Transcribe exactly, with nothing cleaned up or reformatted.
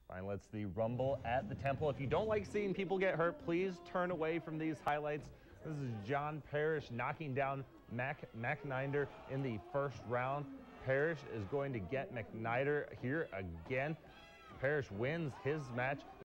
Finally, it's the Rumble at the Temple. If you don't like seeing people get hurt, please turn away from these highlights. This is John Parrish knocking down Mac McNider in the first round. Parrish is going to get McNider here again. Parrish wins his match.